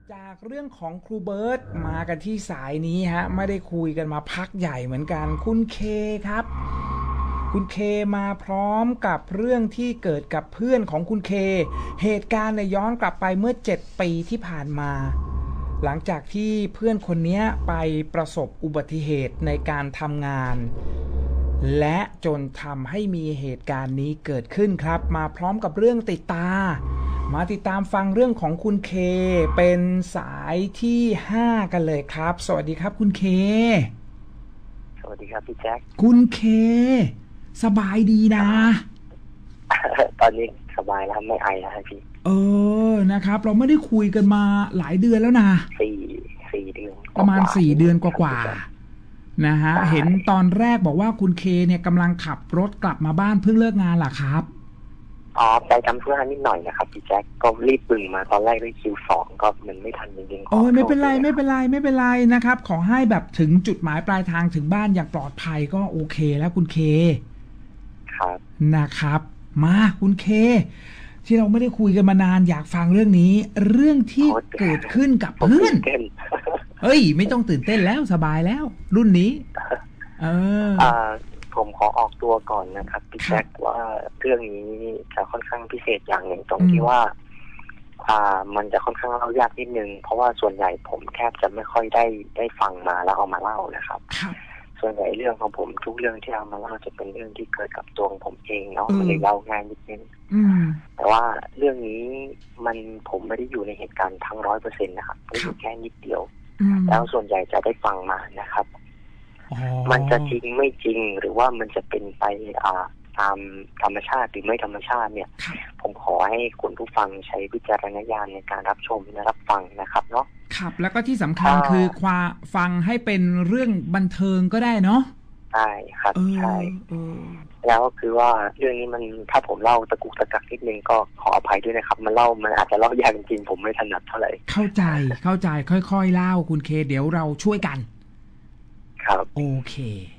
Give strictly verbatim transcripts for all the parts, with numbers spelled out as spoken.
จากเรื่องของครูเบิร์ตมากันที่สายนี้ฮะไม่ได้คุยกันมาพักใหญ่เหมือนกันคุณเคครับคุณเคมาพร้อมกับเรื่องที่เกิดกับเพื่อนของคุณเคเหตุการณ์เนี่ยย้อนกลับไปเมื่อเจ็ดปีที่ผ่านมาหลังจากที่เพื่อนคนนี้ไปประสบอุบัติเหตุในการทำงานและจนทำให้มีเหตุการณ์นี้เกิดขึ้นครับมาพร้อมกับเรื่องติดตามาติดตามฟังเรื่องของคุณเคเป็นสายที่ห้ากันเลยครับสวัสดีครับคุณเคสวัสดีครับพี่แจ็คคุณเคสบายดีนะตอนนี้สบายแล้วไม่ไอแล้วพี่เออนะครับเราไม่ได้คุยกันมาหลายเดือนแล้วนะสี่สี่เดือนประมาณสี่เดือนกว่าๆนะฮะเห็นตอนแรกบอกว่าคุณเคเนี่ยกำลังขับรถกลับมาบ้านเพิ่งเลิกงานเหรอครับอ๋อไปทำธุระนิดหน่อยนะครับพี่แจ็คก็รีบปึงมาตอนแรกด้วยคิวสองก็มันไม่ทันจริงๆโอ้ยไม่เป็นไรไม่เป็นไรไม่เป็นไรนะครับขอให้แบบถึงจุดหมายปลายทางถึงบ้านอย่างปลอดภัยก็โอเคแล้วคุณเคครับนะครับมาคุณเคที่เราไม่ได้คุยกันมานานอยากฟังเรื่องนี้เรื่องที่เกิดขึ้นกับเพื่อนเฮ้ยไม่ต้องตื่นเต้นแล้วสบายแล้วรุ่นนี้เออผมขอออกตัวก่อนนะครับพี่แจ็คว่าเรื่องนี้จะค่อนข้างพิเศษอย่างหนึ่งตรงที่ว่าอ่ามันจะค่อนข้างเล่ายากนิดนึงเพราะว่าส่วนใหญ่ผมแทบจะไม่ค่อยได้ได้ฟังมาแล้วเอามาเล่านะครับส่วนใหญ่เรื่องของผมทุกเรื่องที่เอามาเล่าจะเป็นเรื่องที่เกิดกับตัวของผมเองเนาะมันเลยเล่าง่ายนิดนึงแต่ว่าเรื่องนี้มันผมไม่ได้อยู่ในเหตุการณ์ทั้งร้อยเปอร์เซ็นต์นะครับไม่อยู่แค่นิดเดียวแล้วส่วนใหญ่จะได้ฟังมานะครับมันจะจริงไม่จริงหรือว่ามันจะเป็นไปอ่าตามธรรมชาติหรือไม่ธรรมชาติเนี่ยผมขอให้คุณผู้ฟังใช้วิจารณญาณในการรับชมและรับฟังนะครับเนาะครับแล้วก็ที่สำคัญคือความฟังให้เป็นเรื่องบันเทิงก็ได้เนาะใช่ครับใช่แล้วคือว่าเรื่องนี้มันถ้าผมเล่าตะกุกตะกักนิดนึงก็ขออภัยด้วยนะครับมันเล่ามันอาจจะเล่ายากจริงๆผมไม่ถนัดเท่าไหร่เข้าใจเข้าใจค่อยๆเล่าคุณเคเดี๋ยวเราช่วยกันครับโอเค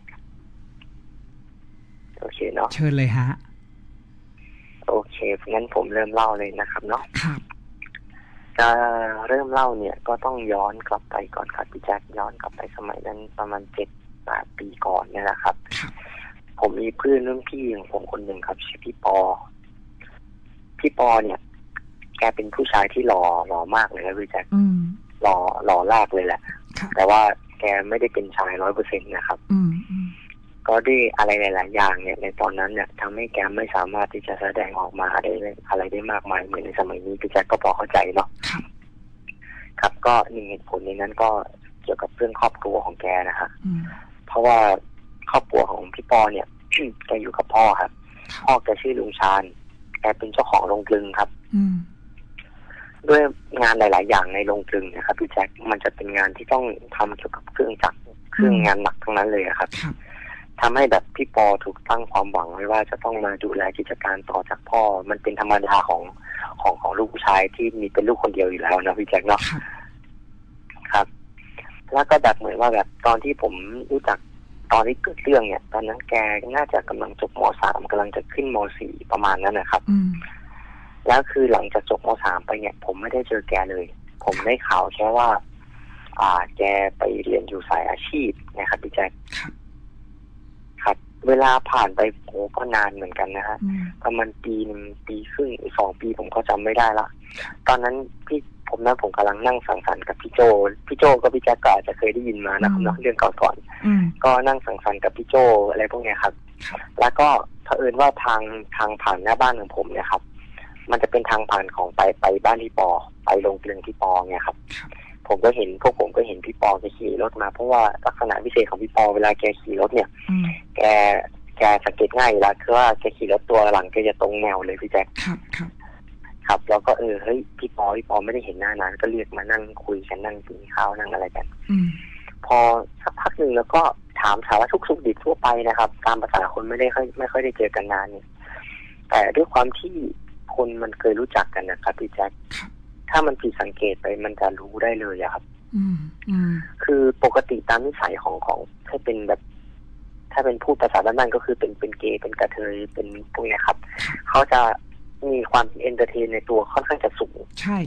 โอเคเนาะเชิญเลยฮะโอเคงั้นผมเริ่มเล่าเลยนะครับเนาะครับจะเริ่มเล่าเนี่ยก็ต้องย้อนกลับไปก่อนครับพี่แจ็คย้อนกลับไปสมัยนั้นประมาณเจ็ดแปดปีก่อนเนี่ยนะครับผมมีเพื่อนรุ่นพี่ของผมคนหนึ่งครับชื่อพี่ปอพี่ปอเนี่ยแกเป็นผู้ชายที่หล่อหล่อมากเลยครับพี่แจ็คหล่อหล่อลากเลยแหละแต่ว่าแกไม่ได้เป็นชายร้อยเปอร์เซ็นต์นะครับก็ด้วยอะไรหลายๆอย่างเนี่ยในตอนนั้นเนี่ยทำให้แกไม่สามารถที่จะแสดงออกมาได้อะไรได้มากมายเหมือนในสมัยนี้พี่แจ็คก็พอเข้าใจเนาะครับก็หนึ่งเหตุผลในนั้นก็เกี่ยวกับเรื่องครอบครัวของแกนะฮะเพราะว่าครอบครัวของพี่ปอเนี่ยแกอยู่กับพ่อครับพ่อแกชื่อลุงชาญแกเป็นเจ้าของโรงกลึงครับด้วยงานหลายๆอย่างในโรงกลึงนะครับพี่แจ็คมันจะเป็นงานที่ต้องทำเกี่ยวกับเครื่องจักรเครื่องงานหนักทั้งนั้นเลยครับทำให้แบบพี่ปอถูกตั้งความหวังไว้ว่าจะต้องมาดูแลกิจการต่อจากพ่อมันเป็นธรรมดาของของของลูกผู้ชายที่มีเป็นลูกคนเดียวอยู่แล้วนะพี่แจ็คเนาะครับแล้วก็แบบเหมือนว่าแบบตอนที่ผมรู้จักตอนที่เกิดเรื่องเนี่ยตอนนั้นแกน่าจะกำลังจบม.สาม กำลังจะขึ้นม.สี่ ประมาณนั้นนะครับแล้วคือหลังจากจบม.สาม ไปเนี่ยผมไม่ได้เจอแกเลยผมได้ข่าวแค่ว่าอ่าแกไปเรียนอยู่สายอาชีพนะครับพี่แจ็คครับเวลาผ่านไปโอ้ก็นานเหมือนกันนะฮะประมาณปีนึงปีครึ่งสองปีผมก็จำไม่ได้ละตอนนั้นพี่ผมนั้นผมกำลังนั่งสังสรรค์กับพี่โจพี่โจก็พี่แจ็คก็อาจจะเคยได้ยินมานะครับเนาะเรื่องก่อนๆก็นั่งสังสรรค์กับพี่โจอะไรพวกนี้ครับแล้วก็เผอิญว่าทางทางผ่านหน้าบ้านของผมเนี่ยครับมันจะเป็นทางผ่านของไปไปบ้านที่ปอไปโรงกลึงที่ปอเนี่ยครับผมก็เห็นพวกผมก็เห็นพี่ปอแกขี่รถมาเพราะว่าลักษณะพิเศษของพี่ปอเวลาแกขี่รถเนี่ยแกแกสังเกตง่ายอยู่แล้วคือว่าแกขี่รถตัวหลังแกจะตรงแนวเลยพี่แจ็คครับครับครับแล้วก็เออเฮ้ยพี่ปอพี่ปอไม่ได้เห็นหน้านานก็เรียกมานั่งคุยกันนั่งกินข้าวนั่งอะไรกันพอสักพักหนึ่งแล้วก็ถามสารทุกสุขดิบทั่วไปนะครับตามภาษาคนไม่ได้ค่อยไม่ค่อยได้เจอกันนานเนี่ยแต่ด้วยความที่คนมันเคยรู้จักกันนะครับพี่แจ็คถ้ามันผิดสังเกตไปมันจะรู้ได้เลยอะครับคือปกติตามนิสัยของของถ้าเป็นแบบถ้าเป็นพูดภาษาบ้านๆก็คือเป็นเป็นเกย์เป็นกระเทยเป็นพวกนี้ครับเขาจะมีความเอนเตอร์เทนในตัวค่อนข้างจะสูงใช่คื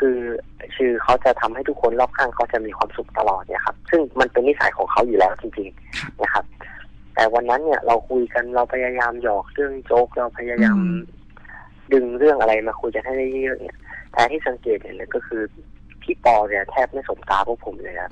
คือคือเขาจะทำให้ทุกคนรอบข้างเขาจะมีความสุขตลอดเนี่ยครับซึ่งมันเป็นนิสัยของเขาอยู่แล้วจริงๆนะครับแต่วันนั้นเนี่ยเราคุยกันเราพยายามหยอกเรื่องโจ๊กเราพยายามดึงเรื่องอะไรมาคุยกันให้ได้เยอะเนี่ยแต่ที่สังเกตเห็นเลยก็คือพี่ปอเนี่ยแทบไม่สบตาพวกผมเลยครับ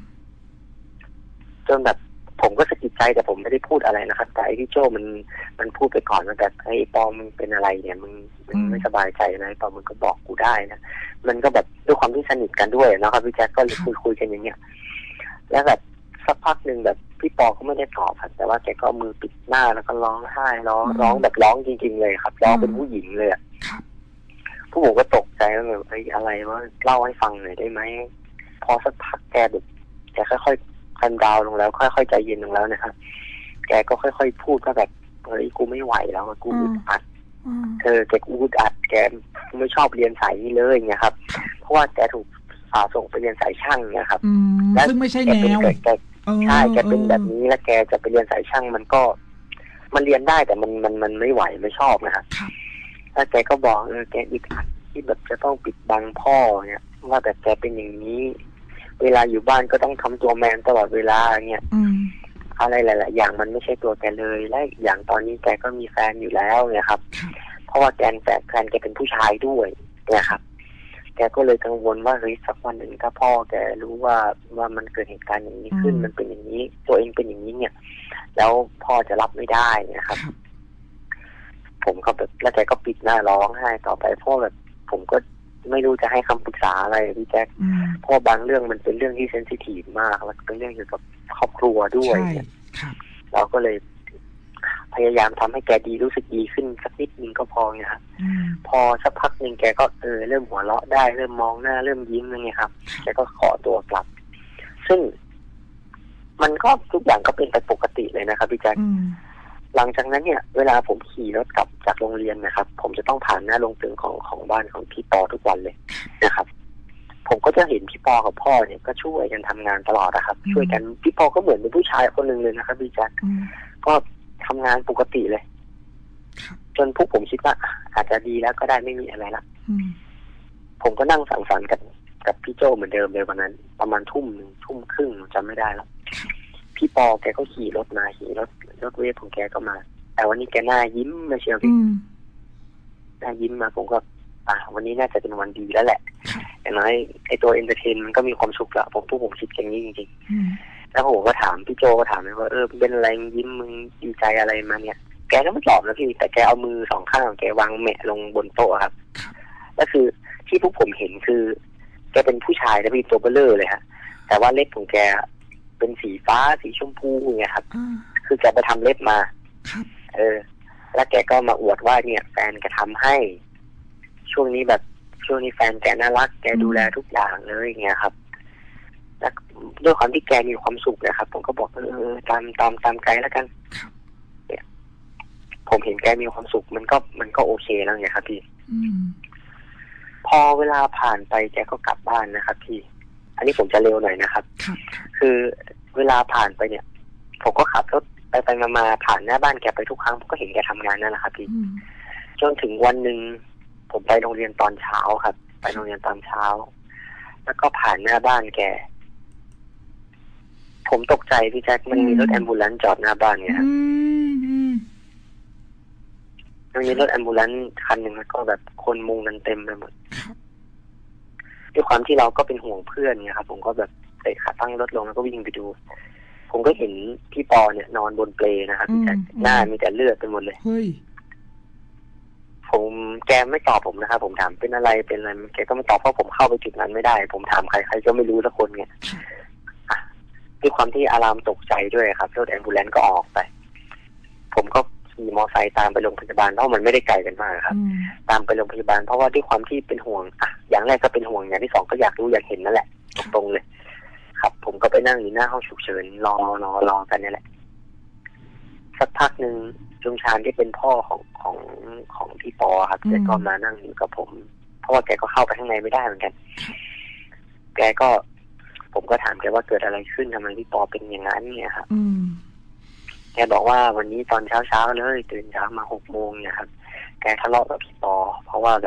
จนแบบผมก็สะกิดใจแต่ผมไม่ได้พูดอะไรนะครับแต่ไอ้พี่โจมันมันพูดไปก่อนว่าแบบไอ้ปอมึงเป็นอะไรเนี่ยมึงมึงไม่สบายใจนะปอมึงก็บอกกูได้นะมันก็แบบด้วยความที่สนิทกันด้วยนะครับพี่แจ๊คก็เลยคุยคุยกันอย่างเงี้ยแล้วแบบสักพักหนึ่งแบบพี่ปอก็ไม่ได้ตอบครับแต่ว่าแกก็มือปิดหน้าแล้วก็ร้องไห้ร้องร้องแบบร้องจริงๆเลยครับร้องเป็นผู้หญิงเลยผู้ผมก็ตกใจว่าแบบไอ้อะไรวะเล่าให้ฟังหน่อยได้ไหมพอสักพักแกแบบแกค่อยๆคันดาวลงแล้วค่อยๆใจเย็นลงแล้วนะครับแกก็ค่อยๆพูดก็แบบเฮ้ยกูไม่ไหวแล้วกูอึดอัดเธอแกกูอึดอัดแกไม่ชอบเรียนสายนี้เลยเนี่ยครับเพราะว่าแกถูกสาวส่งไปเรียนสายช่างเนี่ยครับซึ่งไม่ใช่แนวใช่แกเป็นแบบนี้แล้วแกจะไปเรียนสายช่างมันก็มันเรียนได้แต่มันมันมันไม่ไหวไม่ชอบนะครับแล้วแกก็บอกเออแกอึดอัดที่แบบจะต้องปิดบังพ่อเนี่ยว่าแบบแกเป็นอย่างนี้เวลาอยู่บ้านก็ต้องทำตัวแมนตลอดเวลาเนี่ยอะไรหลายๆอย่างมันไม่ใช่ตัวแกเลยและอย่างตอนนี้แกก็มีแฟนอยู่แล้วเนี่ยครับเพราะว่าแกนแฟนแฟนแกเป็นผู้ชายด้วยนะครับแกก็เลยกังวลว่าเฮ้ยสักวันหนึ่งถ้าพ่อแกรู้ว่าว่ามันเกิดเหตุการณ์อย่างนี้ขึ้นมันเป็นอย่างนี้ตัวเองเป็นอย่างนี้เนี่ยแล้วพ่อจะรับไม่ได้นะครับผมก็แบบแล้วแกก็ปิดหน้าร้องไห้ต่อไปเพราะแบบผมก็ไม่รู้จะให้คำปรึกษาอะไรพี่แจ๊คเพราะบางเรื่องมันเป็นเรื่องที่เซนซิทีฟมากแล้วเป็นเรื่องเกี่ยวกับครอบครัวด้วยเนี่ยเราก็เลยพยายามทำให้แกดีรู้สึกดีขึ้นสักนิดนึงก็พอไงครับพอสักพักหนึ่งแกก็เออเริ่มหัวเราะได้เริ่มมองหน้าเริ่มยิ้มอะไรเงี้ยครับแกก็ขอตัวกลับซึ่งมันก็ทุกอย่างก็เป็นไปปกติเลยนะครับพี่แจ๊คหลังจากนั้นเนี่ยเวลาผมขี่รถกลับจากโรงเรียนนะครับผมจะต้องผ่านหน้าโรงตึงของของบ้านของพี่ปอทุกวันเลยนะครับผมก็จะเห็นพี่ปอกับพ่อเนี่ยก็ช่วยกันทำงานตลอดนะครับช่วยกันพี่ปอก็เหมือนเป็นผู้ชายคนหนึ่งเลยนะครับพี่แจ๊คก็ทำงานปกติเลยจนพวกผมคิดว่าอาจจะดีแล้วก็ได้ไม่มีอะไรละผมก็นั่งสังสรรค์กับกับพี่โจเหมือนเดิมเลยวันนั้นประมาณทุ่มหนึ่งทุ่มครึ่งจำไม่ได้แล้วพี่ปอแกก็ขี่รถมาขี่รถรถเวฟของแกก็มาแต่วันนี้แกหน้ายิ้มมาเชียวพี่หน้ายิ้มมาผมก็อ่ะวันนี้น่าจะเป็นวันดีแล้วแหละอย่างน้อยไอตัวเอนเตอร์เทนมันก็มีความสุขละผมพวกผมคิดอย่างนี้จริงๆแล้วผมก็ถามพี่โจก็ถามเลยว่าเออเป็นอะไรยิ้มมึงดีใจอะไรมาเนี่ยแกก็ไม่ตอบนะพี่แต่แกเอามือสองข้างของแกวางแหมะลงบนโต๊ะครับก็คือที่พวกผมเห็นคือแกเป็นผู้ชายนะพี่ตัวเบลอเลยฮะแต่ว่าเล็บของแกเป็นสีฟ้าสีชมพูไงครับคือแกไปทำเล็บมาเออแล้วแกก็มาอวดว่าเนี่ยแฟนแกทำให้ช่วงนี้แบบช่วงนี้แฟนแกน่ารักแกดูแลทุกอย่างเลยเงี้ยครับแล้วด้วยความที่แกมีความสุขนะครับผมก็บอกเออตามตามตามไกลแล้วกันเนี่ยผมเห็นแกมีความสุขมันก็มันก็โอเคแล้วไงครับพี่พอเวลาผ่านไปแกก็กลับบ้านนะครับพี่อันนี้ผมจะเร็วหน่อยนะครับคือเวลาผ่านไปเนี่ยผมก็ขับรถไปไปมาผ่านหน้าบ้านแกไปทุกครั้งผมก็เห็นแกทำงานนั่นแหละครับพี่จนถึงวันหนึ่งผมไปโรงเรียนตอนเช้าครับไปโรงเรียนตอนเช้าแล้วก็ผ่านหน้าบ้านแกผมตกใจพี่แจ็คมันมีรถแอมบูเลนซ์จอดหน้าบ้านเนี่ยครับมันมีรถแอมบูเลนซ์คันหนึ่งแล้วก็แบบคนมุงกันเต็มไปหมดด้วยความที่เราก็เป็นห่วงเพื่อนเนี่ยครับผมก็แบบเตะขาตั้งรถลงแล้วก็วิ่งไปดูผมก็เห็นพี่ปอเนี่ยนอนบนเปลนะครับพี่แจ็คหน้ามีแต่เลือดไปหมดเลยผมแกไม่ตอบผมนะครับผมถามเป็นอะไรเป็นอะไรแกก็ไม่ตอบเพราะผมเข้าไปจุดนั้นไม่ได้ผมถามใครใครก็ไม่รู้สักคนไงด้วยความที่อารามตกใจด้วยครับรถแอมบูเลนซ์ก็ออกไปผมก็ขี่มอไซค์ตามไปโรงพยาบาลเพราะมันไม่ได้ไกลกันมากครับตามไปโรงพยาบาลเพราะว่าด้วยความที่เป็นห่วงอ่ะอย่างแรกก็เป็นห่วงอย่างที่สองก็อยากรู้อยากเห็นนั่นแหละตรงๆเลยครับผมก็ไปนั่งอยู่หน้าห้องฉุกเฉินรอรอรอกันนี่แหละสักพักหนึ่งลุงชาญที่เป็นพ่อของของของพี่ปอครับแกก็มานั่งอยู่กับผมเพราะว่าแกก็เข้าไปข้างในไม่ได้เหมือนกันแกก็ผมก็ถามแกว่าเกิดอะไรขึ้นทำไมพี่ปอเป็นอย่างนั้นเนี่ยครับแกบอกว่าวันนี้ตอนเช้าเช้าเลยตื่นเช้ามาหกโมงเนี่ยครับแกทะเลาะกับพี่ปอเพราะว่าแบบ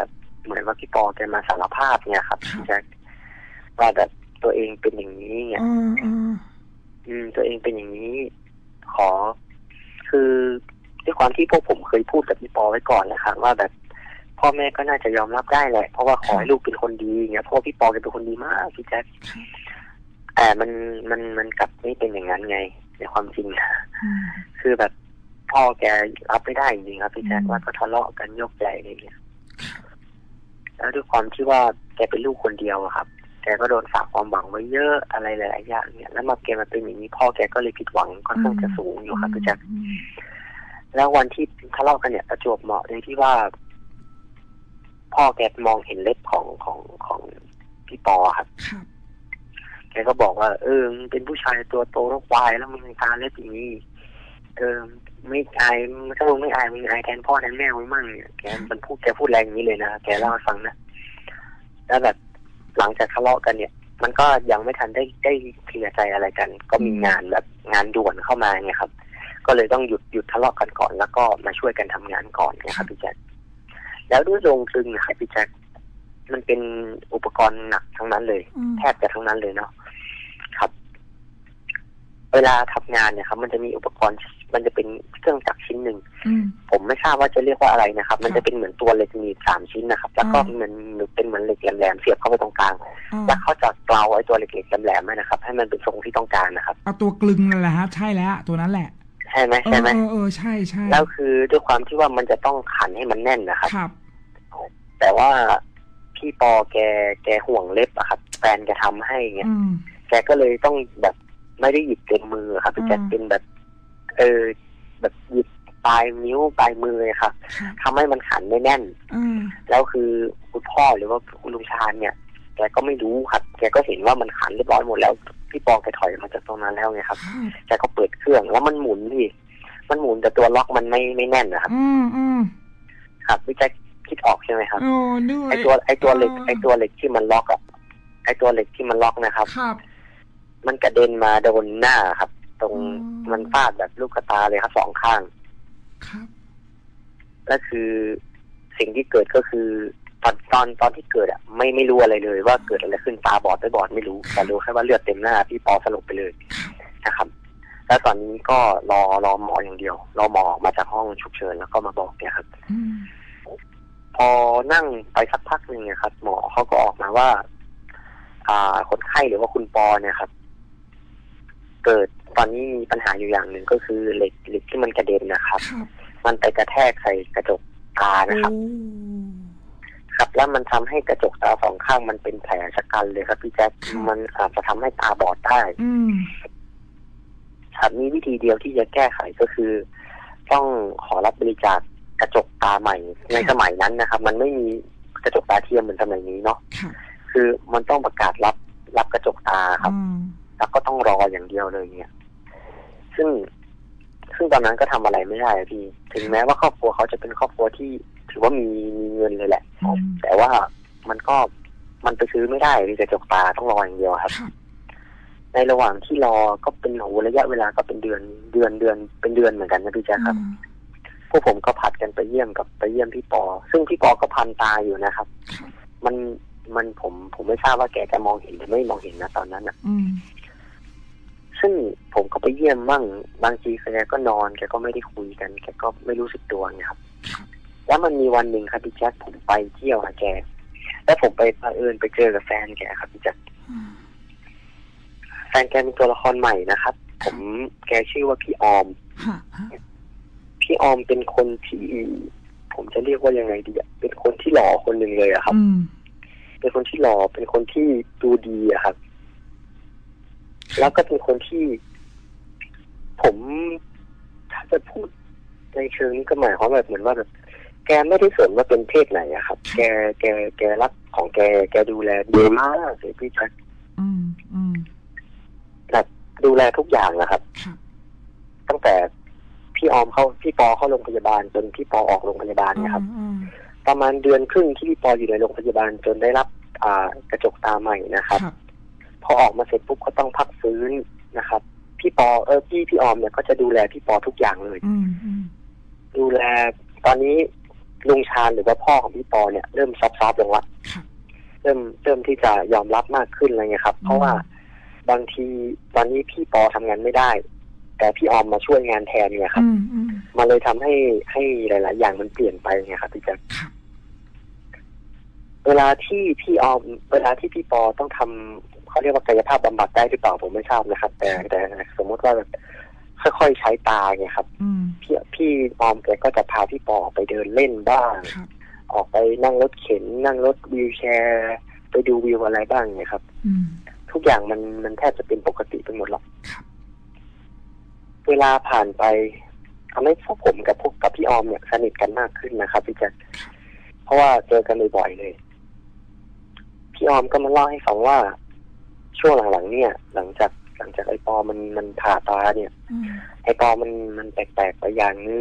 เหมือนว่าพี่ปอแกมาสารภาพเนี่ยครับพี่แจ็คว่าแบบตัวเองเป็นอย่างนี้เนี่ยอืมตัวเองเป็นอย่างนี้ขอคือด้วยความที่พวกผมเคยพูดกับพี่ปอไว้ก่อนนะครับว่าแบบพ่อแม่ก็น่าจะยอมรับได้แหละเพราะว่าขอให้ลูกเป็นคนดีเนี่ยเพราะพี่ปอแกเป็นคนดีมากพี่แจ็คแต่มันมันมันกลับไม่เป็นอย่างนั้นไงในความจริงคือแบบพ่อแกรับไม่ได้จริงครับพี่แจ็คว่าก็ทะเลาะกันยกใหญ่อะไรเงี้ยแล้วด้วยความที่ว่าแกเป็นลูกคนเดียวครับแกก็โดนฝากความหวังไว้เยอะอะไรหลายๆอย่างเนี่ยแล้วมาแกมาเป็นอย่างนี้พ่อแกก็เลยผิดหวังค่อนข้างจะสูงอยู่ครับพี่แจ็คแล้ววันที่ทะเลาะกันเนี่ยประจวบเหมาะในที่ว่าพ่อแกมองเห็นเล็บของของของพี่ปอครับแกก็บอกว่าเออมึงเป็นผู้ชายตัวโตแล้วควายแล้วมึงตาเล็บอย่างนี้เออไม่อายถ้ามึงไม่อายมึงอายแทนพ่อแทนแม่มึงมั่งเนี่ยแกมันพูดแกพูดแรงอย่างนี้เลยนะแกเล่าให้ฟังนะแล้วแบบหลังจากทะเลาะกันเนี่ยมันก็ยังไม่ทันได้ได้เคลียร์ใจอะไรกันก็มีงานแบบงานด่วนเข้ามาเนี่ยครับก็เลยต้องหยุดหยุดทะเลาะกันก่อนแล้วก็มาช่วยกันทำงานก่อนเนี่ยครับพี่แจ๊คแล้วด้วยโรงกลึงนะครับพี่แจ๊คมันเป็นอุปกรณ์หนักทั้งนั้นเลยแทบจะทั้งนั้นเลยเนาะครับเวลาทำงานเนี่ยครับมันจะมีอุปกรณ์มันจะเป็นเครื่องจักรชิ้นหนึ่งผมไม่ทราบว่าจะเรียกว่าอะไรนะครับมันจะเป็นเหมือนตัวเหล็กมีสามชิ้นนะครับแล้วก็มันเป็นเหมือนเหล็กแหลมๆเสียบเข้าไปตรงกลางแล้วเขาจะเกลาไอ้ตัวเหล็กๆแหลมๆนะครับให้มันเป็นทรงที่ต้องการนะครับเอาตัวกลึงนั่นแหละฮะใช่แล้วตัวนั้นแหละใช่ไหมใช่ไหมเออเออใช่ใช่แล้วคือด้วยความที่ว่ามันจะต้องขันให้มันแน่นนะครับครับแต่ว่าพี่ปอแกแกห่วงเล็บอะครับแฟนแกทำให้เงี้ยแกก็เลยต้องแบบไม่ได้หยิบเต็มมือครับแกเป็นแบบเออแบบหยิบปลายนิ้วปลายมือเลยครับทำให้มันขันไม่แน่นแล้วคือคุณพ่อหรือว่าคุณลุงชาญเนี่ยแกก็ไม่รู้ครับแกก็เห็นว่ามันขันเรียบร้อยหมดแล้วพี่ปอแกถอยมาจากตรงนั้นแล้วไงครับแกก็เปิดเครื่องแล้วมันหมุนพี่มันหมุนแต่ตัวล็อกมันไม่ไม่แน่นนะครับครับพี่แจ็คคิดออกใช่ไหมครับไอตัวไอตัวเหล็กไอตัวเหล็กที่มันล็อกอะไอตัวเหล็กที่มันล็อกนะครับมันกระเด็นมาโดนหน้าครับตรงมันฟาดแบบลูกตาเลยครับสองข้างครับและคือสิ่งที่เกิดก็คือตอนตอนตอนที่เกิดอ่ะไม่ไม่รู้อะไรเลยว่าเกิดอะไรขึ้นตาบอดไม่บอดไม่รู้แต่รู้แค่ว่าเลือดเต็มหน้าพี่ปอสลบไปเลยนะครับแล้วตอนนี้ก็รอรอหมออย่างเดียวรอหมอมาจากห้องฉุกเฉินแล้วก็มาบอกเนี่ยครับพอนั่งไปสักพักหนึ่งเนี่ยครับหมอเขาก็ออกมาว่าอ่าคนไข้หรือว่าคุณปอเนี่ยครับเกิดตอนนี้มีปัญหาอยู่อย่างหนึ่งก็คือเหล็กเหล็กที่มันกระเด็นนะครับมันไปกระแทกใส่กระจกตานะครับครับแล้วมันทำให้กระจกตาสองข้างมันเป็นแผลชะกันเลยครับพี่แจ๊คมันอาจจะทำให้ตาบอดได้ครับมีวิธีเดียวที่จะแก้ไขก็คือต้องขอรับบริจาคกระจกตาใหม่ในสมัยนั้นนะครับมันไม่มีกระจกตาเทียมเหมือนสมัยนี้เนาะคือมันต้องประกาศรับรับกระจกตาครับแล้วก็ต้องรออย่างเดียวเลยเนี่ยซึ่งซึ่งตอนนั้นก็ทำอะไรไม่ได้พี่ถึงแม้ว่าครอบครัวเขาจะเป็นครอบครัวที่ถือว่ามีมีเงินเลยแหละแต่ว่ามันก็มันไปซื้อไม่ได้ที่กระจกตาต้องรออย่างเดียวครับในระหว่างที่รอก็เป็นโหระยะเวลาก็เป็นเดือนเดือนเดือนเป็นเดือนเหมือนกันนะพี่แจ๊คครับพวกผมก็ผัดกันไปเยี่ยมกับไปเยี่ยมพี่ปอซึ่งพี่ปอก็พันตาอยู่นะครับมันมันผมผมไม่ทราบว่าแกจะมองเห็นหรือไม่มองเห็นนะตอนนั้นอ่ะซึ่งผมก็ไปเยี่ยมบ้างบางทีแกก็นอนแกก็ไม่ได้คุยกันแกก็ไม่รู้สึกตัวไงครับแล้วมันมีวันหนึ่งครับพี่แจ๊คผมไปเที่ยวหาแกแล้วผมไปเผอิญไปเจอกับแฟนแกครับพี่แจ๊คแฟนแกเป็นตัวละครใหม่นะครับผมแกชื่อว่าพี่ออมพี่ออมเป็นคนที่ผมจะเรียกว่ายังไงดีอะเป็นคนที่หล่อคนหนึ่งเลยอะครับเป็นคนที่หล่อเป็นคนที่ดูดีอะครับแล้วก็เป็นคนที่ผมถ้าจะพูดในเชิงนี้ก็หมายความแบบเหมือนว่าแบบแกไม่ได้สนว่าเป็นเพศไหนอะครับแกแกแกรักของแกแกดูแลดีมากเลยพี่ชัดแบบดูแลทุกอย่างนะครับตั้งแต่พี่ออมเข้าพี่ปอเข้าโรงพยาบาลจนพี่ปอออกโรงพยาบาลนะครับประมาณเดือนครึ่งที่พี่ปออยู่ในโรงพยาบาลจนได้รับอ่ากระจกตาใหม่นะครับพอออกมาเสร็จปุ๊บก็ต้องพักฟื้นนะครับพี่ปอเออพี่พี่ออมเนี่ยก็จะดูแลพี่ปอทุกอย่างเลยดูแลตอนนี้ลุงชาญหรือว่าพ่อของพี่ปอเนี่ยเริ่มซอฟๆลงละเริ่มเริ่มที่จะยอมรับมากขึ้นอะไรเงี้ยครับเพราะว่าบางทีตอนนี้พี่ปอทำงานไม่ได้แต่พี่ออมมาช่วยงานแทนเนี่ยครับมันเลยทำให้ให้หลายๆอย่างมันเปลี่ยนไปไงครับพี่แจ๊คเวลาที่พี่ออมเวลาที่พี่ปอต้องทำเขาเรียกว่ากายภาพบำบัดได้หรือเปล่าผมไม่ทราบนะครับแต่แต่สมมติว่าแบบค่อยๆใช้ตาไงครับพี่พี่ออมแกก็จะพาพี่ปอไปเดินเล่นบ้างออกไปนั่งรถเข็นนั่งรถวีลแชร์ไปดูวิวอะไรบ้างไงครับทุกอย่างมันมันแทบจะเป็นปกติไปหมดหรอกเวลาผ่านไปทำให้พวกผมกับพวกกับพี่ออมเนี่ยสนิทกันมากขึ้นนะครับพี่แจ๊คเพราะว่าเจอกันบ่อยๆเลยพี่ออมก็มาเล่าให้ฟังว่าช่วงหลังๆเนี่ยหลังจากหลังจากไอ้ปอมันมันผ่าตาเนี่ยไอ้ปอมันมันแปลกๆไปอย่างนึง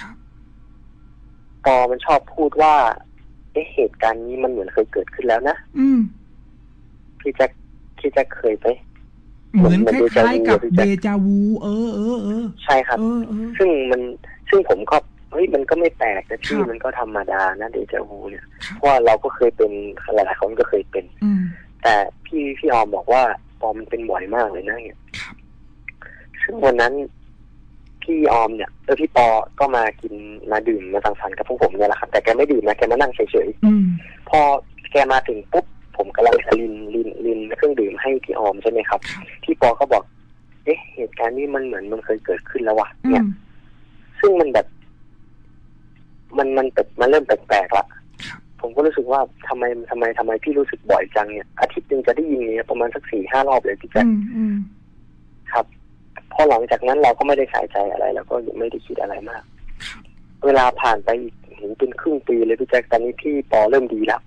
ปอมันชอบพูดว่าเอ๊ะเหตุการณ์นี้มันเหมือนเคยเกิดขึ้นแล้วนะพี่แจ๊คพี่แจ๊คเคยไหมเหมือนคล้ายๆกับเดจาวูเออเออเออใช่ครับซึ่งมันซึ่งผมก็เฮ้ยมันก็ไม่แปลกนะพี่มันก็ธรรมดานะเดจาวูเนี่ยเพราะว่าเราก็เคยเป็นหลายๆคนก็เคยเป็นแต่พี่พี่ออมบอกว่าปอมมันเป็นบ่อยมากเลยนะเนี่ยซึ่งวันนั้นพี่ออมเนี่ยเออพี่ปอก็มากินมาดื่มมาสังสรรค์กับพวกผมเนี่ยแหละครับแต่แกไม่ดื่มนะแกมานั่งเฉยๆพอแกมาถึงปุ๊บผมกำลังจะลินลินลินเครื่องดื่มให้พี่ออมใช่ไหมครับพี่ปอก็บอกเอ๊ะเหตุการณ์นี้มันเหมือนมันเคยเกิดขึ้นแล้ววะเนี่ยซึ่งมันแบบมันมันแบบมันเริ่มแปลกๆละผมก็รู้สึกว่าทำไมทำไมทำไมพี่รู้สึกบ่อยจังเนี่ยอาทิตย์นึงจะได้ยินเนี่ยประมาณสักสี่ห้ารอบเลยพี่แจ๊คครับพอหลังจากนั้นเราก็ไม่ได้ใส่ใจอะไรแล้วก็ยังไม่ได้คิดอะไรมากเวลาผ่านไปอีกถึงเป็นครึ่งปีเลยพี่แจ๊คตอนนี้พี่ปอเริ่มดีแล้ว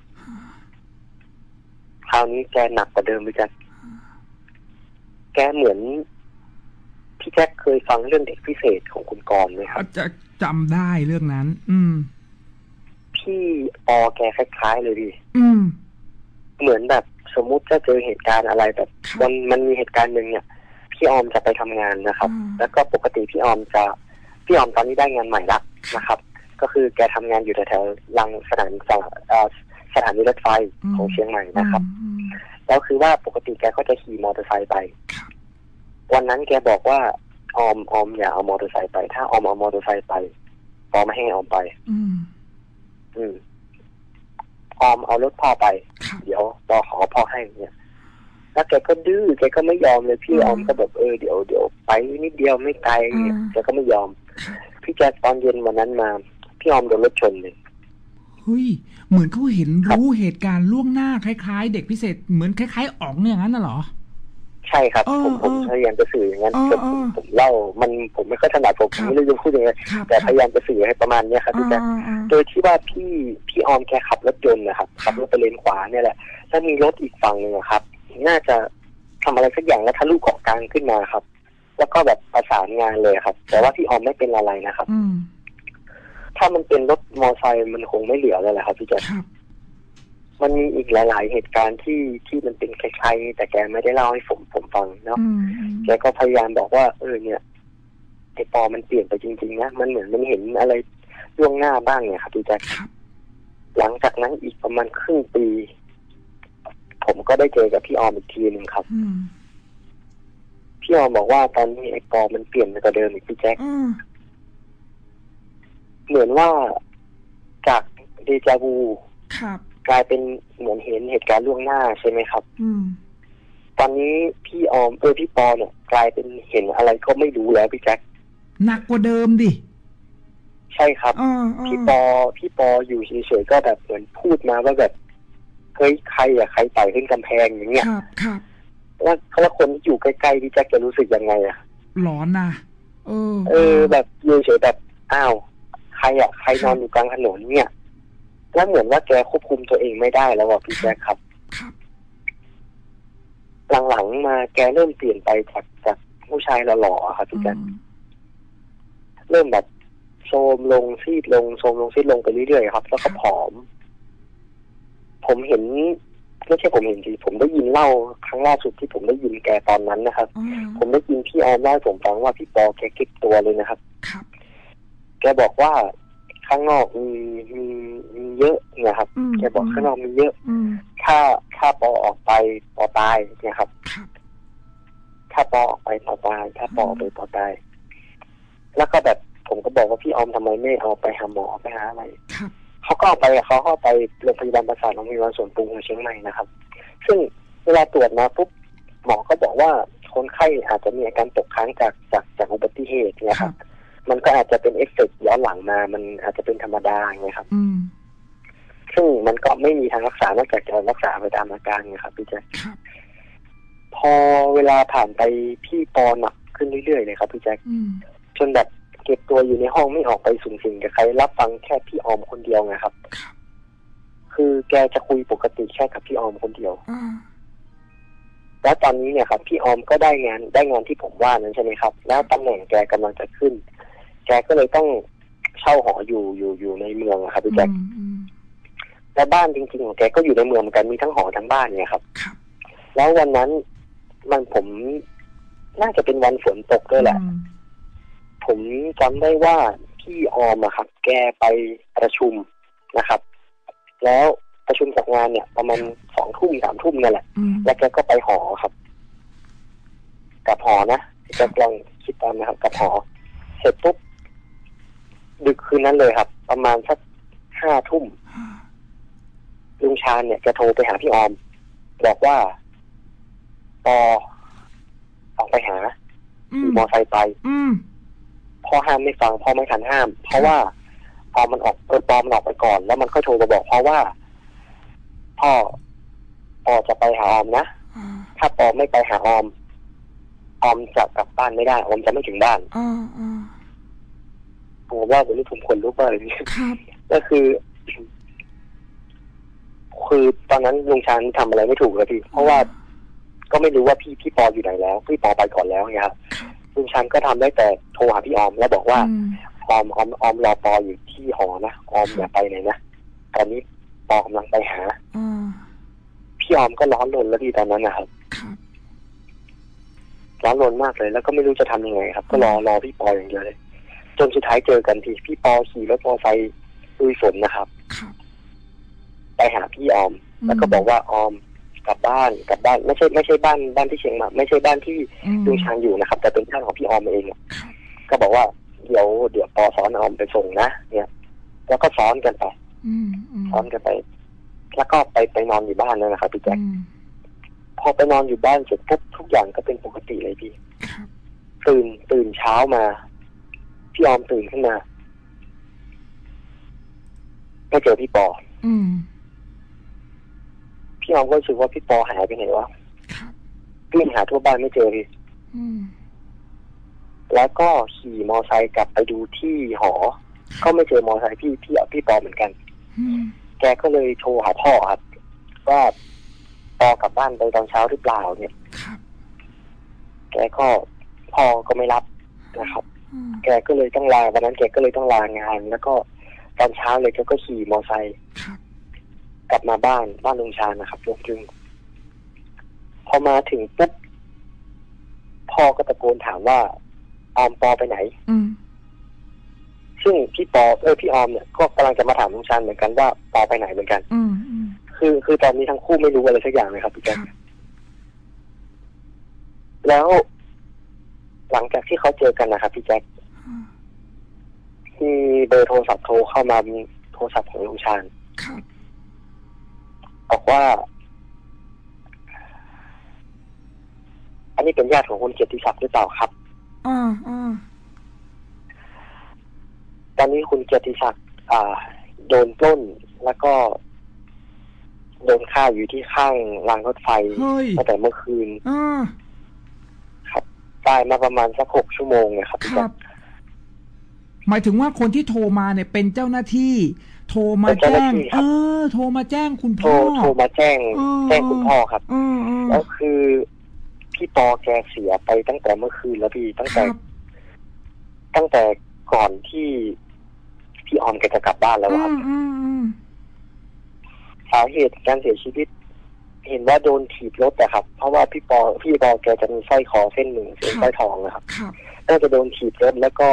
คราวนี้แกหนักกว่าเดิมพี่แจ๊คแกเหมือนพี่แจ๊คเคยฟังเรื่องเด็กพิเศษของคุณกรณ์ไหมครับจะจำได้เรื่องนั้นอืมพี่ปอแกคล้ายๆเลยพี่อืมเหมือนแบบสมมุติถ้าเจอเหตุการณ์อะไรแบบมันมันมีเหตุการณ์หนึ่งเนี่ยพี่ออมจะไปทำงานนะครับแล้วก็ปกติพี่ออมจะพี่ออมตอนนี้ได้งานใหม่ละนะครับก็คือแกทำงานอยู่แถวๆลังสถานสถานีรถไฟของเชียงใหม่นะครับแล้วคือว่าปกติแกก็จะขี่มอเตอร์ไซค์ไปวันนั้นแกบอกว่าออมออมอย่าเอามอเตอร์ไซค์ไปถ้าออมเอามอเตอร์ไซค์ไปปอไม่ให้ออมไปอืมอืมออมเอารถพ่อไปเดี๋ยวปอขอพ่อให้เนี่ยแล้วแกก็ดื้อแกก็ไม่ยอมเลยพี่ออมก็แบบเออเดี๋ยวเดี๋ยวไปนิดเดียวไม่ไกลเนี่ยแกก็ไม่ยอมพี่แจ๊คตอนเย็นวันนั้นมาพี่ออมโดนรถชนเลยเฮ้ยเหมือนเขาเห็นรู้เหตุการณ์ล่วงหน้าคล้ายๆเด็กพิเศษเหมือนคล้ายๆอ๋องอย่างนั้นน่ะเหรอใช่ครับผมผมพยายามจะสื่ออย่างนั้นผมผมเล่ามันผมไม่ค่อยถนัดผมไม่รู้จะพูดยังไงแต่พยายามจะสื่อให้ประมาณนี้ครับพี่แจ๊คโดยที่ว่าพี่พี่ออมแกขับรถยนต์นะครับขับรถไปเลนขวาเนี่ยแหละแล้วมีรถอีกฝั่งหนึ่งครับน่าจะทำอะไรสักอย่างแล้วทะลุเกาะกลางขึ้นมาครับแล้วก็แบบประสานงานเลยครับแต่ว่าพี่ออมไม่เป็นอะไรนะครับถ้ามันเป็นรถมอเตอร์ไซค์มันคงไม่เหลือเลยแหละครับพี่แจ๊คมันมีอีกหลายๆเหตุการณ์ที่ที่มันเป็นคล้ายๆแต่แกไม่ได้เล่าให้ผมผมฟังเนาะแกก็พยายามบอกว่าเออเนี่ยไอ้ปอมันเปลี่ยนไปจริงๆนะมันเหมือนมันเห็นอะไรล่วงหน้าบ้างเนี่ยครับพี่แจ๊คหลังจากนั้นอีกประมาณครึ่งปีผมก็ได้เจอกับพี่ออมอีกทีหนึ่งครับพี่ออมบอกว่าตอนนี้ไอ้ปอมันเปลี่ยนไปกว่าเดิมอีกพี่แจ๊คเหมือนว่าจากเดจาวูกลายเป็นเหมือนเห็นเหตุการณ์ล่วงหน้าใช่ไหมครับตอนนี้พี่ออมเออพี่ปอเนี่ยกลายเป็นเห็นอะไรก็ไม่รู้แล้วพี่แจ๊คหนักกว่าเดิมดิใช่ครับพี่ปอพี่ปออยู่เฉยๆก็แบบเหมือนพูดมาว่าแบบเฮ้ยใครอะใครไต่ขึ้นกำแพงอย่างเงี้ยครับครับแล้วแล้วคนที่อยู่ใกล้ๆพี่แจ๊คจะรู้สึกยังไงอะร้อนนะเออเออแบบอยู่เฉยแบบอ้าวใครอะใครนอนอยู่กลางถนนเนี่ยแล้วเหมือนว่าแกควบคุมตัวเองไม่ได้แล้วอ่ะพี่แจ๊คครับหลังๆมาแกเริ่มเปลี่ยนไปจากจากผู้ชายหล่อๆครับพี่แจ๊คเริ่มแบบโทรมลงซีดลงโทรมลงซีดลงไปเรื่อยๆครับแล้วก็ผอมผมเห็นไม่ใช่ผมเห็นทีผมได้ยินเล่าครั้งล่าสุดที่ผมได้ยินแกตอนนั้นนะครับผมได้ยินพี่ออมเล่าให้ผมฟังว่าพี่ปอแกเก็บตัวเลยนะครับแกบอกว่าข้างนอกมีมีมีเยอะเนี่ยครับแกบอกข้างนอกมีเยอะถ้าถ้าปอออกไปปอตายเนี่ยครับถ้าปอออกไปปอตายถ้าปอออกไปปอตายแล้วก็แบบผมก็บอกว่าพี่ออมทำไมไม่เอาไปหาหมอไปหาอะไรเขาก็เอาไปเขาเข้าไปโรงพยาบาลประสาทโรงพยาบาลสวนปรุงของเชียงใหม่นะครับซึ่งเวลาตรวจมาปุ๊บหมอก็บอกว่าคนไข้อาจจะมีอาการตกค้างจากจากจากอุบัติเหตุเนี่ยครับมันก็อาจจะเป็นเอฟเฟกต์ย้อนหลังมามันอาจจะเป็นธรรมดาไงครับซึ่งมันก็ไม่มีทางรักษานอกจากจะรักษาไปตามอาการไงครับพี่แจ๊คพอเวลาผ่านไปพี่ปอหนักขึ้นเรื่อยๆเลยครับพี่แจ๊คจนแบบเก็บตัวอยู่ในห้องไม่ออกไปสูงสิงกับใครรับฟังแค่พี่ออมคนเดียวไงครับคือแกจะคุยปกติแค่กับพี่ออมคนเดียวแล้วตอนนี้เนี่ยครับพี่ออมก็ได้งานได้งานที่ผมว่านั้นใช่ไหมครับแล้วตำแหน่งแกกำลังจะขึ้นแกก็เลยต้องเช่าหออยู่อยู่อยู่ในเมืองครับพี่แจ๊คและบ้านจริงๆของแกก็อยู่ในเมืองเหมือนกันมีทั้งหอทั้งบ้านเนี่ยครับแล้ววันนั้นมันผมน่าจะเป็นวันฝนตกด้วยแหละผมจำได้ว่าพี่ออมอะครับแกไปประชุมนะครับแล้วประชุมจากงานเนี่ยประมาณสองทุ่มสามทุ่มนั่นแหละแล้วแกก็ไปหอครับกับหอนะจะลองคิดตามนะครับกับหอเสร็จปุ๊บดึกคืนนั้นเลยครับประมาณสักห้าทุ่มลุงชาญเนี่ยจะโทรไปหาพี่ออมบอกว่าปอออกไปหาขี่มอไซค์ไปพ่อห้ามไม่ฟังพ่อไม่ทันห้ามเพราะว่าพอมันออกเออปอมันออกไปก่อนแล้วมันก็โทรมาบอกพ่อว่าพ่อปอจะไปหาออมนะถ้าปอไม่ไปหาออมออมจะกลับบ้านไม่ได้ออมจะไม่ถึงบ้านผมว่าวันนี้ผมขนลุกมากเลยนี่ก็คือคือตอนนั้นลุงชาญทำอะไรไม่ถูกเลยพี่เพราะว่าก็ไม่รู้ว่าพี่พี่ปออยู่ไหนแล้วพี่ปอไปก่อนแล้วเนี่ยครับลุงชาญก็ทำได้แต่โทรหาพี่ออมแล้วบอกว่าออมออมออมรอปออยู่ที่หอนะออมอย่าไปไหนนะตอนนี้ปอกำลังไปหาพี่ออมก็ร้อนรนแล้วพี่ตอนนั้นนะครับร้อนรนมากเลยแล้วก็ไม่รู้จะทำยังไงครับก็รอรอพี่ปออย่างเดียวเลยจนสุดท้ายเจอกันทีพี่ปอขี่รถมอเตอร์ไซค์ลุยฝนนะครับไปหาพี่ออมแล้วก็บอกว่าออมกลับบ้านกลับบ้านไม่ใช่ไม่ใช่บ้านบ้านที่เชียงใหม่ไม่ใช่บ้านที่ลุงช้างอยู่นะครับแต่เป็นบ้านของพี่ออมเองก็บอกว่าเดี๋ยวเดี๋ยวปอซ้อนออมไปส่งนะเนี่ยแล้วก็ซ้อนกันไปซ้อนกันไปแล้วก็ไปไปนอนอยู่บ้านนั่นแหละครับพี่แจ๊คพอไปนอนอยู่บ้านเสร็จปุ๊บทุกอย่างก็เป็นปกติเลยพี่ตื่นตื่นเช้ามาพี่ออมตื่นขึ้นมาไม่เจอพี่ปอพี่ออมก็รู้สึกว่าพี่ปอหายไปไหนวะวิ่งหาทั่วบ้านไม่เจอพี่แล้วก็ขี่มอไซค์กลับไปดูที่หอก็ไม่เจอมอไซค์พี่พี่พี่ปอเหมือนกันแกก็เลยโทรหาพ่อครับว่าปอกลับบ้านไปตอนเช้าหรือเปล่าเนี่ยแกก็พ่อก็ไม่รับนะครับแกก็เลยต้องลาวันนั้นแกก็เลยต้องลางานแล้วก็ตอนเช้าเลยแกก็ขี่มอไซค์กลับมาบ้านบ้านลุงชาญนะครับลุงจึงพอมาถึงปุ๊บพ่อก็ตะโกนถามว่าออมปอไปไหนซึ่งพี่ปอเออพี่ออมเนี่ยก็กำลังจะมาถามลุงชาญเหมือนกันว่าปอไปไหนเหมือนกันคือคือตอนนี้ทั้งคู่ไม่รู้อะไรสักอย่างเลยครับพี่แจ๊คแล้วหลังจากที่เขาเจอกันนะครับพี่แจ๊คมีเบอร์โทรศัพท์โทรเข้ามามีโทรศัพท์ของลุงชาญบอกว่าอันนี้เป็นญาติของคุณเกียรติศักดิ์หรือเปล่าครับอ่าอ่าตอนนี้คุณเกียรติศักดิ์อ่าโดนปล้นแล้วก็โดนฆ่าอยู่ที่ข้างรางรถไฟตั้งแต่เมื่อคืนครับตายมาประมาณสักหกชั่วโมงเนี่ยครับครับหมายถึงว่าคนที่โทรมาเนี่ยเป็นเจ้าหน้าที่โทรมาแจ้งเออโทรมาแจ้งคุณพ่อโทรมาแจ้งแจ้งคุณพ่อครับแล้วคือพี่ปอแกเสียไปตั้งแต่เมื่อคืนแล้วพี่ตั้งแต่ตั้งแต่ก่อนที่พี่ออมแกจะกลับบ้านแล้วครับสาเหตุการเสียชีวิตเห็นว่าโดนถีบรถนะครับเพราะว่าพี่ปอพี่ปอแกจะมีสร้อยคอเส้นหนึ่งเส้นสร้อยทองนะครับน่าจะโดนถีบรถแล้วก็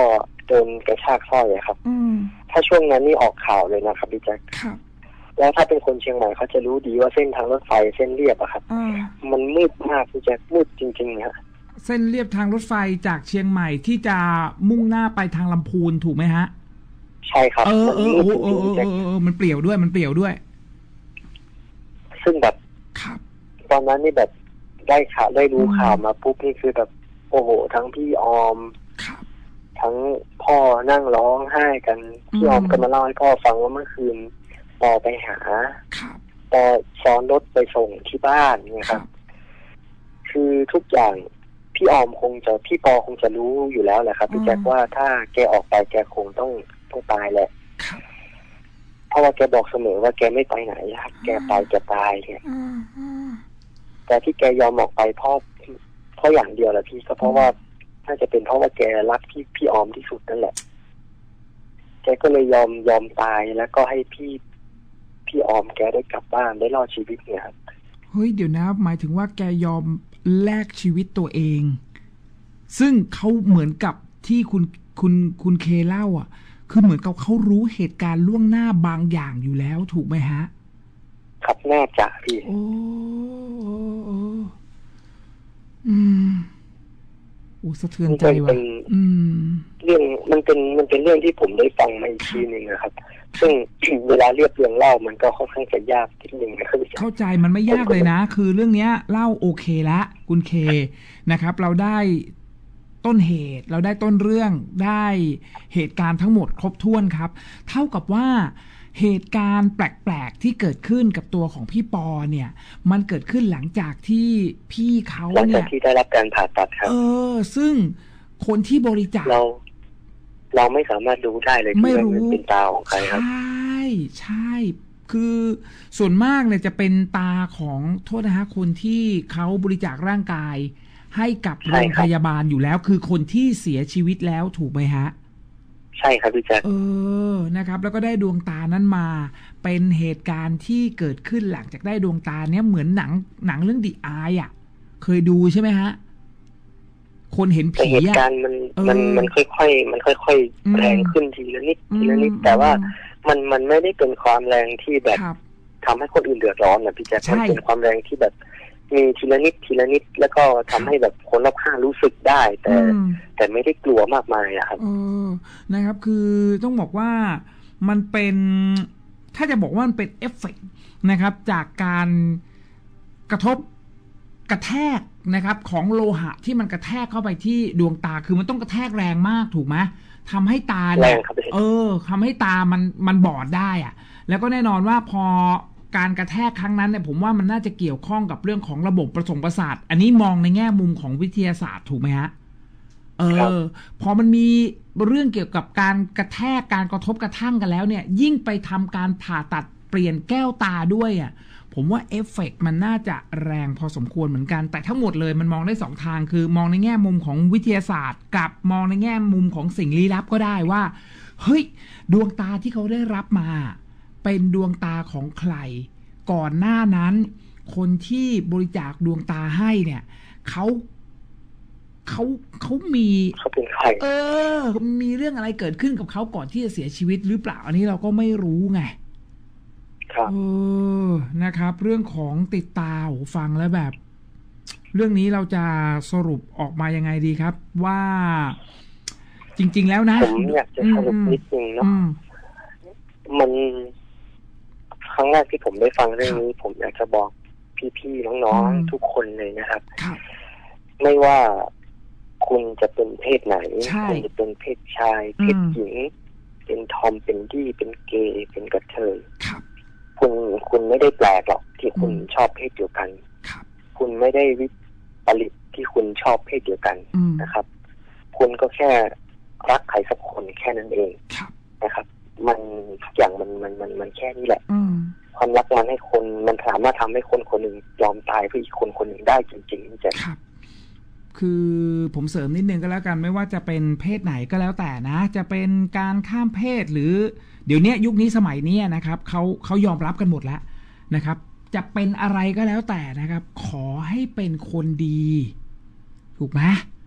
โดนกระชากสร้อยอะครับอืมถ้าช่วงนั้นนี่ออกข่าวเลยนะครับพี่แจ๊คครับแล้วถ้าเป็นคนเชียงใหม่เขาจะรู้ดีว่าเส้นทางรถไฟเส้นเรียบอะครับอ่ามันมืดมากพี่แจ๊คมืดจริงๆนะเส้นเรียบทางรถไฟจากเชียงใหม่ที่จะมุ่งหน้าไปทางลำพูนถูกไหมฮะใช่ครับเออมันเออมืดเอจอริงเออๆเอพี่แจ๊คอเออมันเปลี่ยวด้วยมันเปลี่ยวด้วยซึ่งแบบครับตอนนั้นนี่แบบได้ข่าวได้รู้อืมข่าวมาปุ๊บนี่คือแบบโอ้โหทั้งพี่ออมครับทั้งพ่อนั่งร้องไห้กันพี่ออมอืมก็มาเล่าให้พ่อฟังว่าเมื่อคืนปอไปหาครับปอซ้อนรถไปส่งที่บ้านเนี่ยคครัรับ บ คือทุกอย่างพี่ออมคงจะพี่ปอคงจะรู้อยู่แล้วแหละครับพี่แจ๊คว่าถ้าแกออกไปแกคงต้องต้องตายแหละครับเพราะว่าแกบอกเสมอว่าแกไม่ไปไหนครับแกไปแกตายเนี่ยอืมอืมแต่ที่แกยอมออกไปเพราะเพราะอย่างเดียวแหละพี่ก็เพราะว่าน่าจะเป็นเพราะว่าแกรักพี่พี่ออมที่สุดนั่นแหละแกก็เลยยอมยอมตายแล้วก็ให้พี่พี่ออมแกได้กลับบ้านได้รอดชีวิตเนี่ยครับเฮ้ยเดี๋ยวนะหมายถึงว่าแกยอมแลกชีวิตตัวเอง ซึ่งเขาเหมือนกับที่คุณคุณคุณเคเล่าอ่ะ คือเหมือนกับเขารู้เหตุการณ์ล่วงหน้าบางอย่างอยู่แล้วถูกไหมฮะครับแน่จ้ะพี่โอ้โอ้โอ้อืมโอ้สะเทือนใจมันว่ะเป็นอืมเรื่องมันเป็นมันเป็นเรื่องที่ผมได้ฟังมาอีกทีหนึ่งนะครับ ซึ่ง เวลาเรียบเรียงเล่ามันก็ค่อนข้างจะยากนิดนึงนะครับเข้าใจมันไม่ยากเลยนะ คือเรื่องเนี้ยเล่าโอเคละคุณเคนะครับ เราได้ต้นเหตุ เราได้ต้นเรื่องได้เหตุการณ์ทั้งหมดครบถ้วนครับ เท่ากับว่าเหตุการณ์แปลกๆที่เกิดขึ้นกับตัวของพี่ปอเนี่ย มันเกิดขึ้นหลังจากที่พี่เขาหลังเนี่จากยที่ได้รับการผ่าตัดครับเออ ซึ่งคนที่บริจาคเรา เราไม่สามารถรู้ได้เลยไม่ที่ว่ารู้มันเป็นตาของใครครับใช่ใช่คือส่วนมากเนี่ยจะเป็นตาของโทษนะฮะคนที่เขาบริจาคร่างกาย ให้กับใช่โรงครัพบยาบาลอยู่แล้ว คือคนที่เสียชีวิตแล้วถูกไหมฮะใช่ครับพี่แจ๊คเออนะครับ แล้วก็ได้ดวงตานั้นมา เป็นเหตุการณ์ที่เกิดขึ้นหลังจากได้ดวงตาเนี้ยเหมือนหนังหนังเรื่องดีอายอ่ะ เคยดูใช่ไหมฮะ คนเห็นแต่ผีเหตุอ่ะการณ์มันเออมันมันค่อยๆมันค่อยอืมๆแรงขึ้นทีละนิดอืมทีละนิดแต่ว่ามันมันไม่ได้เป็นความแรงที่แบบครับทำให้คนอื่นเดือดร้อนนะพี่แจ๊คใช่มันเป็นความแรงที่แบบมีทีละนิดทีละนิด แล้วก็ทำให้แบบคนรอบข้างรู้สึกได้ แต่อืมแต่ไม่ได้กลัวมากมายอะครับเออ นะครับ คือต้องบอกว่ามันเป็น ถ้าจะบอกว่ามันเป็นเอฟเฟกต์นะครับ จากการกระทบกระแทกนะครับ ของโลหะที่มันกระแทกเข้าไปที่ดวงตา คือมันต้องกระแทกแรงมากถูกไหมทำให้ตาเนี่ยแรงครับเออทำให้ตามันมันบอดได้อะแล้วก็แน่นอนว่าพอการกระแทกครั้งนั้นเนี่ยผมว่ามันน่าจะเกี่ยวข้องกับเรื่องของระบบประสงประสาท อันนี้มองในแง่มุมของวิทยาศาสตร์ถูกไหมฮะ เอครับอ พอมันมีเรื่องเกี่ยวกับการกระแทกการกระทบกระทั่งกันแล้วเนี่ย ยิ่งไปทำการผ่าตัดเปลี่ยนแก้วตาด้วยอ่ะ ผมว่าเอฟเฟกต์มันน่าจะแรงพอสมควรเหมือนกัน แต่ทั้งหมดเลยมันมองได้สองทาง คือมองในแง่มุมของวิทยาศาสตร์ กับมองในแง่มุมของสิ่งลี้ลับก็ได้ว่า เฮ้ย ดวงตาที่เขาได้รับมา เป็นดวงตาของใคร ก่อนหน้านั้น คนที่บริจาคดวงตาให้เนี่ยเขาเขาเขามีเขาเป็นใครเออ มีเรื่องอะไรเกิดขึ้นกับเขาก่อนที่จะเสียชีวิตหรือเปล่า อันนี้เราก็ไม่รู้ไงครับเออ นะครับ เรื่องของติดตาโหฟังแล้วแบบ เรื่องนี้เราจะสรุปออกมายังไงดีครับ ว่าจริง ๆ แล้วนะผมอยากจะสรุปนิดนึงเนาะอืมมันครั้งแรกที่ผมได้ฟังเรื่องนี้ ผมอยากจะบอกพี่ๆน้องอืมๆทุกคนเลยนะครับครับไม่ว่าคุณจะเป็นเพศไหนใช่คุณจะเป็นเพศชาย เพศหญิง เป็นทอมเป็นดี้เป็นเกย์เป็นกระเทยครับคุณคุณไม่ได้แปลกหรอกที่คุณอืมชอบเพศเดียวกันครับคุณไม่ได้วิปริตที่คุณชอบเพศเดียวกันอืมนะครับ คุณก็แค่รักใครสักคนแค่นั้นเองครับนะครับ มันทุกอย่างมันมันมันมันแค่นี้แหละอืมความรักมันให้คนมันสามารถทำให้คนคนหนึ่งยอมตายเพื่ออีกคนคนหนึ่งได้จริงๆจะครับ คือผมเสริมนิดนึงก็แล้วกัน ไม่ว่าจะเป็นเพศไหนก็แล้วแต่นะ จะเป็นการข้ามเพศหรือ เดี๋ยวนี้ยุคนี้สมัยนี้นะครับเขาเขายอมรับกันหมดแล้วนะครับ จะเป็นอะไรก็แล้วแต่นะครับ ขอให้เป็นคนดี ถูกไหม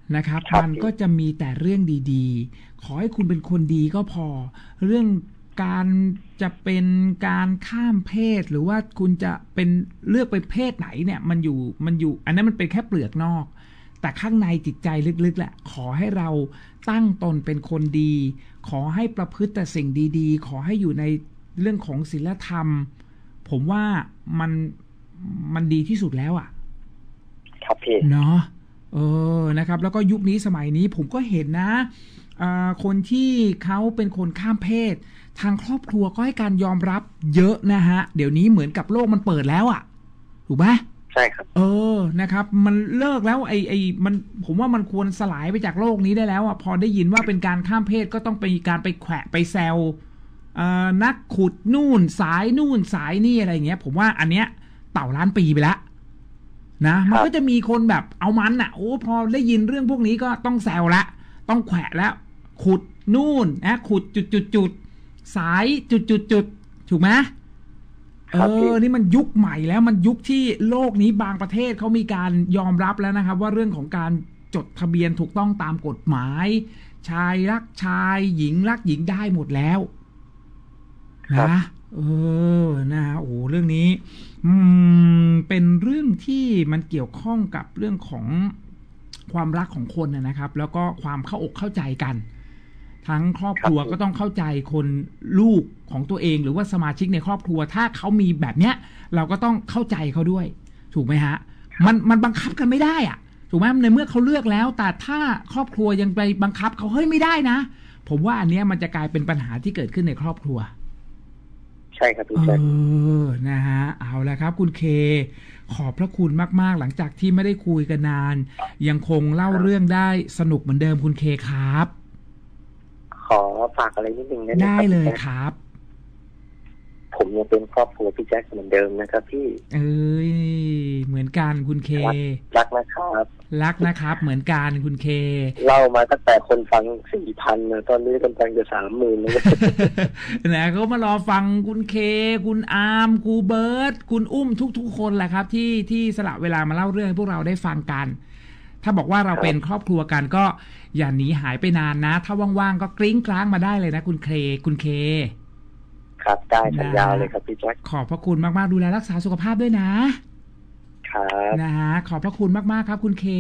นะครับครับมันก็จะมีแต่เรื่องดีๆ ขอให้คุณเป็นคนดีก็พอ เรื่องการจะเป็นการข้ามเพศหรือว่าคุณจะเป็นเลือกไปเพศไหนเนี่ยมันอยู่มันอยู่อันนั้นมันเป็นแค่เปลือกนอก แต่ข้างในจิตใจลึกๆแหละขอให้เราตั้งตนเป็นคนดี ขอให้ประพฤติแต่สิ่งดีๆ ขอให้อยู่ในเรื่องของศีลธรรม ผมว่ามันมันดีที่สุดแล้วอ่ะครับพี่เนาะเออนะครับ แล้วก็ยุคนี้สมัยนี้ผมก็เห็นนะอ่าคนที่เขาเป็นคนข้ามเพศ ทางครอบครัวก็ให้การยอมรับเยอะนะฮะ เดี๋ยวนี้เหมือนกับโลกมันเปิดแล้วอ่ะถูกไหมใช่ครับเออนะครับ มันเลิกแล้วไอ้ไอ้มันผมว่ามันควรสลายไปจากโลกนี้ได้แล้วอ่ะพอได้ยินว่าเป็นการข้ามเพศก็ต้องไปการไปแขวะไปแซวอ่านักขุดนู่นสายนู่นสายนี่อะไรอย่างเงี้ย ผมว่าอันเนี้ยเต่าล้านปีไปแล้วนะมันก็จะมีคนแบบเอามันอ่ะโอ้พอได้ยินเรื่องพวกนี้ก็ต้องแซวละต้องแขวะแล้วขุดนู่นนะขุดจุดจุดจุดสายจุดจุดจุดถูกไหมเออนี่มันยุคใหม่แล้วมันยุคที่โลกนี้บางประเทศเขามีการยอมรับแล้วนะครับว่าเรื่องของการจดทะเบียนถูกต้องตามกฎหมายชายรักชายหญิงรักหญิงได้หมดแล้วนะเออนะโอ้เรื่องนี้อืมเป็นเรื่องที่มันเกี่ยวข้องกับเรื่องของความรักของคนนะครับแล้วก็ความเข้าอกเข้าใจกันทั้งครอบครัวก็ต้องเข้าใจคนลูกของตัวเองหรือว่าสมาชิกในครอบครัวถ้าเขามีแบบเนี้ยเราก็ต้องเข้าใจเขาด้วยถูกไหมฮะมันมันบังคับกันไม่ได้อะถูกไหมในเมื่อเขาเลือกแล้วแต่ถ้าครอบครัวยังไปบังคับเขาเฮ้ยไม่ได้นะผมว่าอันเนี้ยมันจะกลายเป็นปัญหาที่เกิดขึ้นในครอบครัวใช่ครับพี่แจ๊คเออนะฮะเอาละครับคุณเคขอบพระคุณมากๆหลังจากที่ไม่ได้คุยกันนานยังคงเล่าเรื่องได้สนุกเหมือนเดิมคุณเคครับขอฝากอะไรนิดนึงได้ไหมครับได้เลยครับผมยังเป็นครอบครัวพี่แจ็คเหมือนเดิมนะครับพี่เอ้ยเหมือนกันคุณเครักนะครับรักนะครับเหมือนกันคุณเคเล่ามาตั้งแต่คนฟังสี่พันนะตอนนี้คนฟังจะสามหมื่นแล้วนะเขามารอฟังคุณเคคุณอาร์มครูเบิร์ตคุณอุ้มทุกๆคนแหละครับที่ที่สละเวลามาเล่าเรื่องให้พวกเราได้ฟังกันถ้าบอกว่าเราเป็นครอบครัวกันก็อย่าหนีหายไปนานนะถ้าว่างๆก็กริ้งกร้างมาได้เลยนะคุณเคคุณเคครับได้สัญญาเลยครับพี่แจ็คขอบพระคุณมากๆดูแลรักษาสุขภาพด้วยนะครับนะฮะขอบพระคุณมากๆครับคุณเค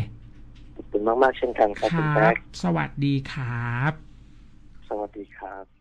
ขอบคุณมากๆเช่นกันครับคุณแจ็คสวัสดีครับสวัสดีครับ